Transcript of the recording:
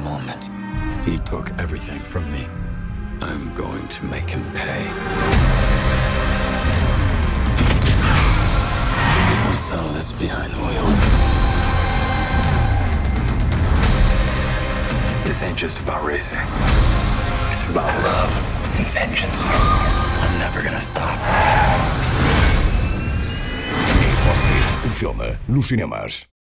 moment. He took everything from me. I'm going to make him pay. We'll settle this behind the wheel. This ain't just about racing. It's about love and vengeance. I'm never gonna stop. Need for Speed, o filme nos cinemas.